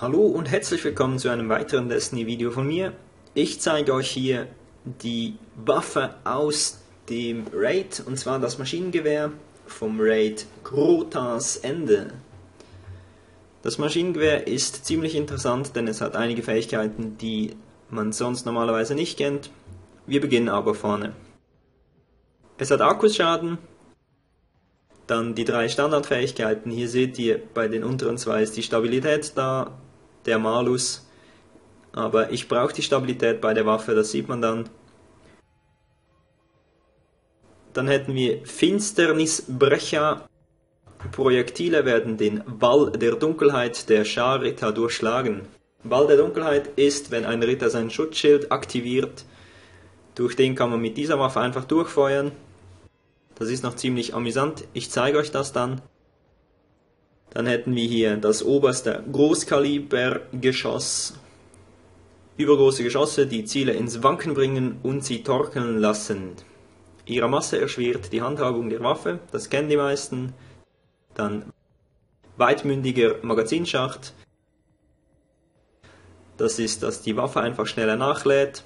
Hallo und herzlich willkommen zu einem weiteren Destiny-Video von mir. Ich zeige euch hier die Waffe aus dem Raid, und zwar das Maschinengewehr vom Raid Crotas Ende. Das Maschinengewehr ist ziemlich interessant, denn es hat einige Fähigkeiten, die man sonst normalerweise nicht kennt. Wir beginnen aber vorne. Es hat Akkusschaden. Dann die 3 Standardfähigkeiten. Hier seht ihr, bei den unteren 2 ist die Stabilität da, der Malus. Aber ich brauche die Stabilität bei der Waffe, das sieht man dann. Dann hätten wir Finsternisbrecher. Projektile werden den Wall der Dunkelheit der Schar-Ritter durchschlagen. Wall der Dunkelheit ist, wenn ein Ritter sein Schutzschild aktiviert. Durch den kann man mit dieser Waffe einfach durchfeuern. Das ist noch ziemlich amüsant, ich zeige euch das dann. Dann hätten wir hier das oberste Großkalibergeschoss. Übergroße Geschosse, die Ziele ins Wanken bringen und sie torkeln lassen. Ihre Masse erschwert die Handhabung der Waffe, das kennen die meisten. Dann weitmündiger Magazinschacht. Das ist, dass die Waffe einfach schneller nachlädt.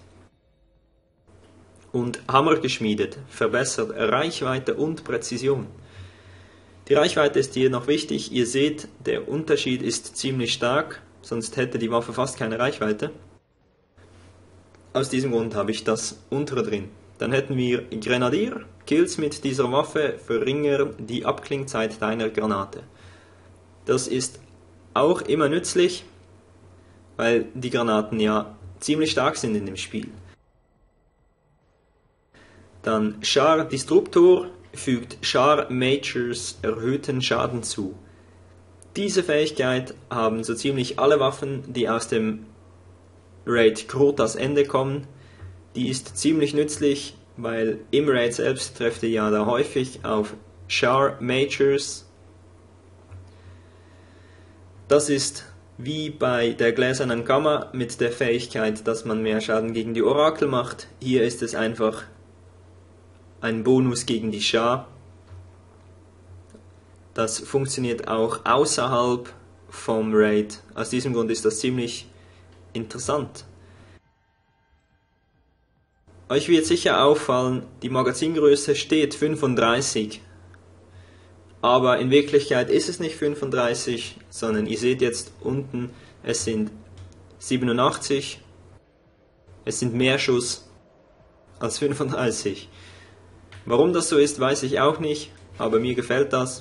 Und Hammer geschmiedet, verbessert Reichweite und Präzision. Die Reichweite ist hier noch wichtig, ihr seht, der Unterschied ist ziemlich stark, sonst hätte die Waffe fast keine Reichweite. Aus diesem Grund habe ich das untere drin. Dann hätten wir Grenadier, Kills mit dieser Waffe verringern die Abklingzeit deiner Granate. Das ist auch immer nützlich, weil die Granaten ja ziemlich stark sind in dem Spiel. Dann Char Disruptor fügt Char Majors erhöhten Schaden zu. Diese Fähigkeit haben so ziemlich alle Waffen, die aus dem Raid Crotas Ende kommen. Die ist ziemlich nützlich, weil im Raid selbst trefft ihr ja da häufig auf Char Majors. Das ist wie bei der gläsernen Kammer mit der Fähigkeit, dass man mehr Schaden gegen die Orakel macht. Hier ist es einfach ein Bonus gegen die Char. Das funktioniert auch außerhalb vom Raid. Aus diesem Grund ist das ziemlich interessant. Euch wird sicher auffallen, die Magazingröße steht 35. Aber in Wirklichkeit ist es nicht 35, sondern ihr seht jetzt unten, es sind 87. Es sind mehr Schuss als 35. Warum das so ist, weiß ich auch nicht, aber mir gefällt das.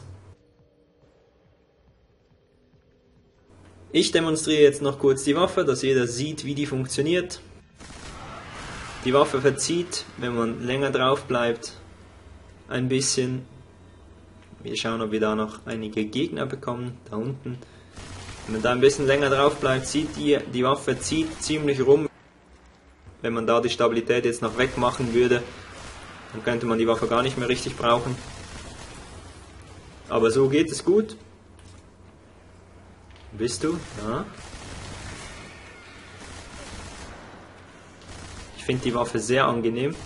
Ich demonstriere jetzt noch kurz die Waffe, dass jeder sieht, wie die funktioniert. Die Waffe verzieht, wenn man länger drauf bleibt, ein bisschen. Wir schauen, ob wir da noch einige Gegner bekommen, da unten. Wenn man da ein bisschen länger drauf bleibt, seht ihr, die Waffe zieht ziemlich rum. Wenn man da die Stabilität jetzt noch wegmachen würde, dann könnte man die Waffe gar nicht mehr richtig brauchen. Aber so geht es gut. Bist du? Ja. Ich finde die Waffe sehr angenehm.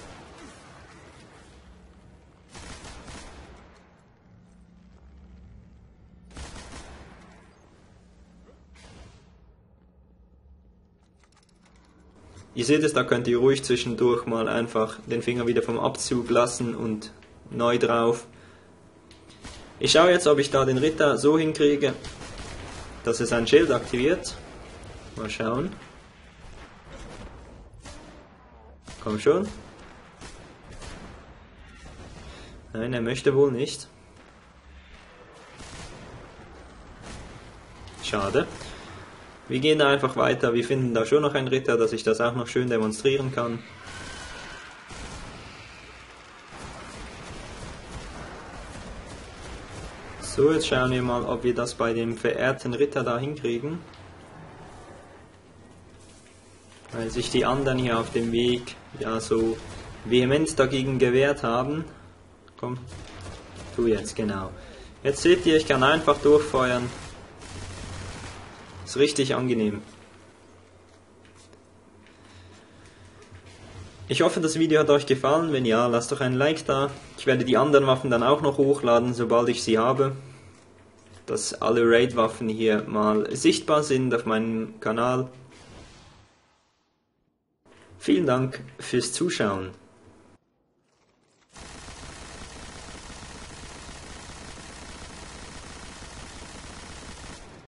Ihr seht es, da könnt ihr ruhig zwischendurch mal einfach den Finger wieder vom Abzug lassen und neu drauf. Ich schaue jetzt, ob ich da den Ritter so hinkriege, dass er sein Schild aktiviert. Mal schauen. Komm schon. Nein, er möchte wohl nicht. Schade. Wir gehen da einfach weiter, wir finden da schon noch einen Ritter, dass ich das auch noch schön demonstrieren kann. So, jetzt schauen wir mal, ob wir das bei dem verehrten Ritter da hinkriegen. Weil sich die anderen hier auf dem Weg ja so vehement dagegen gewehrt haben. Komm, tu jetzt, genau. Jetzt seht ihr, ich kann einfach durchfeuern. Ist richtig angenehm. Ich hoffe, das Video hat euch gefallen. Wenn ja, lasst doch ein Like da. Ich werde die anderen Waffen dann auch noch hochladen, sobald ich sie habe. dass alle Raid-Waffen hier mal sichtbar sind auf meinem Kanal. Vielen Dank fürs Zuschauen.